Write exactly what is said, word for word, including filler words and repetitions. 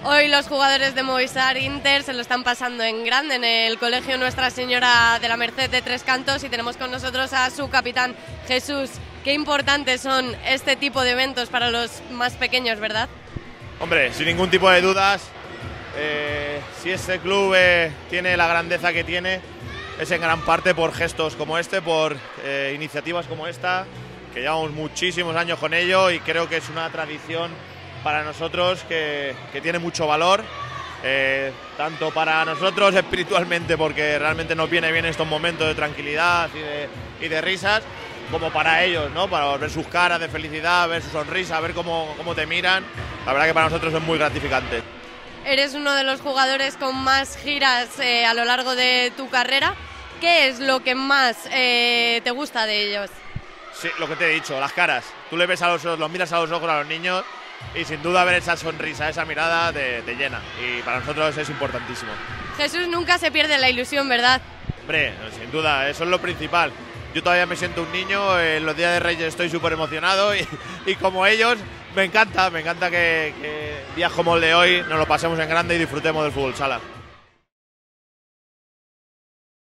Hoy los jugadores de Movistar Inter se lo están pasando en grande en el Colegio Nuestra Señora de la Merced de Tres Cantos y tenemos con nosotros a su capitán, Jesús. Qué importantes son este tipo de eventos para los más pequeños, ¿verdad? Hombre, sin ningún tipo de dudas, eh, si este club eh, tiene la grandeza que tiene, es en gran parte por gestos como este, por eh, iniciativas como esta, que llevamos muchísimos años con ello y creo que es una tradición para nosotros que, que tiene mucho valor, eh, tanto para nosotros espiritualmente, porque realmente nos viene bien estos momentos de tranquilidad y de, y de risas, como para ellos, ¿no? Para ver sus caras de felicidad, ver su sonrisa, ver cómo, cómo te miran. La verdad que para nosotros es muy gratificante. Eres uno de los jugadores con más giras eh, a lo largo de tu carrera. ¿Qué es lo que más eh, te gusta de ellos? Sí, lo que te he dicho, las caras. Tú le ves a los ojos, los miras a los ojos a los niños y sin duda ver esa sonrisa, esa mirada te, te llena. Y para nosotros es importantísimo. Jesús nunca se pierde la ilusión, ¿verdad? Hombre, sin duda, eso es lo principal. Yo todavía me siento un niño, en los días de Reyes estoy súper emocionado y, y como ellos, me encanta, me encanta que, que días como el de hoy nos lo pasemos en grande y disfrutemos del fútbol sala.